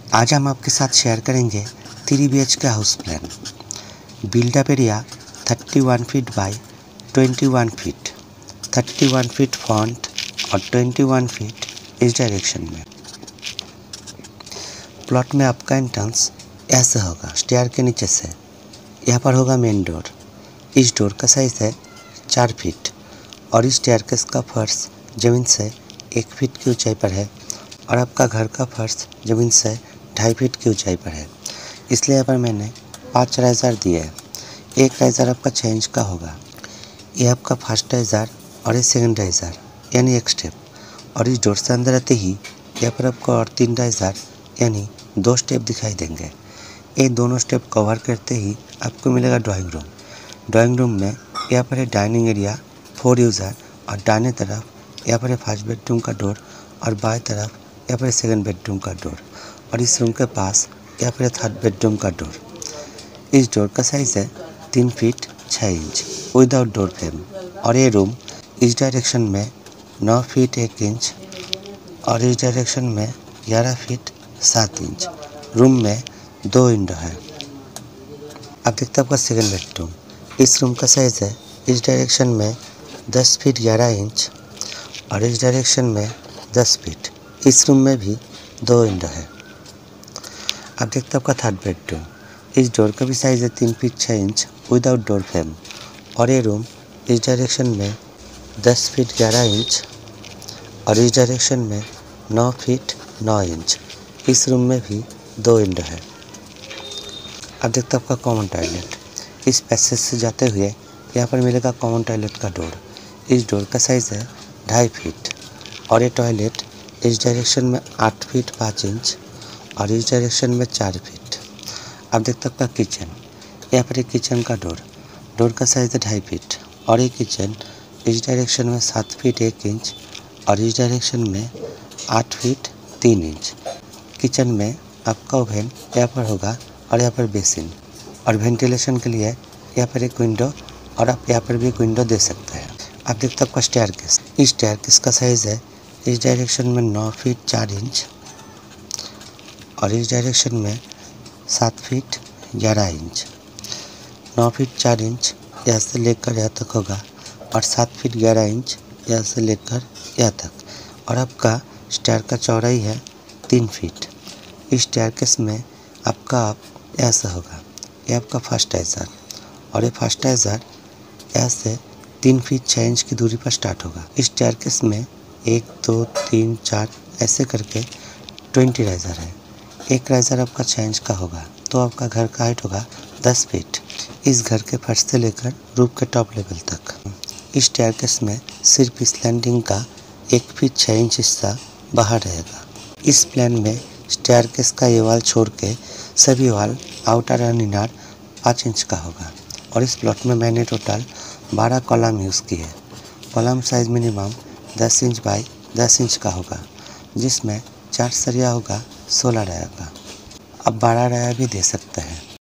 आज हम आपके साथ शेयर करेंगे 3 BHK house plan. Build up area 31 feet by 21 feet, 31 feet front और 21 फीट इस डायरेक्शन में। प्लॉट में आपका एंट्रेंस ऐसे होगा, स्टेयर के नीचे से। यहाँ पर होगा मेन डोर। इस डोर का साइज है 4 फीट और इस स्टेयरकेस का फर्श ज़मीन से 1 फीट की ऊंचाई पर है और आपका घर का फर्श ज़मीन से 2.5 फीट की ऊंचाई पर है। इसलिए यहाँ पर मैंने 5 राइज़र दिए हैं। एक राइज़र आपका 6 इंच का होगा। ये आपका फर्स्ट राइज़र और ये सेकंड राइज़र यानी एक स्टेप। और इस डोर से अंदर आते ही यहाँ पर आपको और 3 राइज़र यानी 2 स्टेप दिखाई देंगे। ये दोनों स्टेप कवर करते ही आपको मिलेगा ड्राइंग रूम। ड्राइंग रूम में यहाँ पर है डाइनिंग एरिया 4 यूज़र और दाहिने तरफ यहाँ पर है फर्स्ट बेडरूम का डोर और बाएं तरफ यहाँ पर सेकंड बेडरूम का डोर और इस रूम के पास यहाँ पर थर्ड बेडरूम का डोर। इस डोर का साइज़ है 3 feet 6 inch without door frame. और ये रूम इस डायरेक्शन में 9 फीट 1 इंच और इस डायरेक्शन में 11 फीट 7 इंच। रूम में 2 विंडो है। अब देखते हैं आपका सेकंड बेडरूम। इस रूम का साइज़ है इस डायरेक्शन में 10 फीट 11 इंच और इस डायरेक्शन में 10 फीट। इस रूम में भी 2 विंडो है। अब देखते हैं आपका थर्ड बेडरूम। इस डोर का भी साइज़ है 3 feet 6 inch without door frame और ये रूम इस डायरेक्शन में 10 फीट 11 इंच और इस डायरेक्शन में 9 फीट 9 इंच। इस रूम में भी 2 विंडो है। अब देखते हैं आपका कॉमन टॉयलेट। इस पैसेज से जाते हुए यहाँ पर मिलेगा कॉमन टॉयलेट का डोर। इस डोर का साइज़ है 2.5 फीट और ये टॉयलेट इस डायरेक्शन में 8 फीट 5 इंच और इस डायरेक्शन में 4 फीट। अब देखते हैं आपका किचन। यहाँ पर एक किचन का डोर का साइज़ है 2.5 फीट और ये किचन इस डायरेक्शन में 7 फीट 1 इंच और इस डायरेक्शन में 8 फीट 3 इंच। किचन में आपका ओवन यहाँ पर होगा और यहाँ पर बेसिन और वेंटिलेशन के लिए यहाँ पर एक विंडो और आप यहाँ पर भी एक विंडो दे सकते हैं। आप देखते हैं आपका स्टेयरकेस। इस स्टेयरकेस का साइज़ है इस डायरेक्शन में 9 फीट 4 इंच और इस डायरेक्शन में 7 फीट 11 इंच। 9 फीट 4 इंच यहाँ से लेकर यहाँ तक होगा और 7 फीट 11 इंच यहाँ से लेकर यहाँ तक। और आपका स्टेयर का चौड़ाई है 3 फीट। इस स्टेयरकेस में आपका ऐसा होगा। ये आपका फर्स्ट राइज़र और ये फर्स्ट राइज़र यहाँ से 3 फीट 6 इंच की दूरी पर स्टार्ट होगा। इस स्टेयरकेस में 1 2 3 4 ऐसे करके 20 राइज़र है। एक राइज़र आपका 6 इंच का होगा तो आपका घर का हाइट होगा 10 फीट। इस घर के फर्श से लेकर रूफ के टॉप लेवल तक। इस स्टेयरकेस में सिर्फ इस लैंडिंग का 1 फीट 6 इंच हिस्सा बाहर रहेगा। इस प्लान में स्टेयरकेस का ये वाल छोड़ के सभी वाल आउटर और इनर 5 इंच का होगा। और इस प्लॉट में मैंने टोटल 12 कॉलम यूज़ किए। Column size minimum 10 inch by 10 inch का होगा जिसमें 4 सरिया होगा 16 राया का। अब 12 राया भी दे सकते हैं।